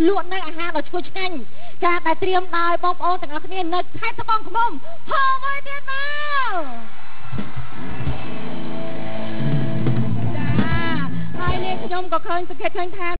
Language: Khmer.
លក់នៅអាហារដ៏ឈ្ងុយឆ្ងាញ់ចាដែលត្រៀមដោយបងប្អូនទាំងអស់គ្នានៅខេត្តត្បូងឃ្មុំហៅមកទៀតមកចាហើយនេះខ្ញុំក៏ឃើញសង្កេតឃើញថា